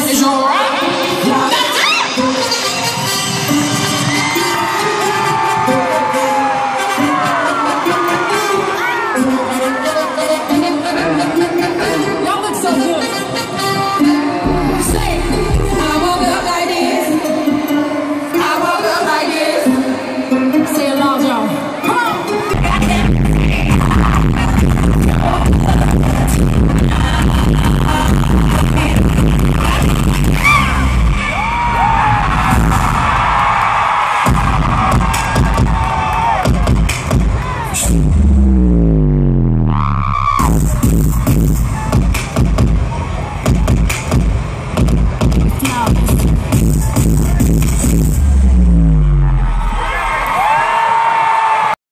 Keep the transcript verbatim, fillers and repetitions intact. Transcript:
is alright. Y'all look so good. Say, I woke up like this. I woke up like this. Say it loud, y'all. Come on.